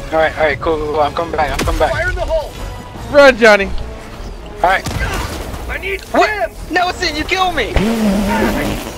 Alright, cool. I'm coming back. Fire in the hole! Run, Johnny. Alright. I need What? him! Nelson, you killed me!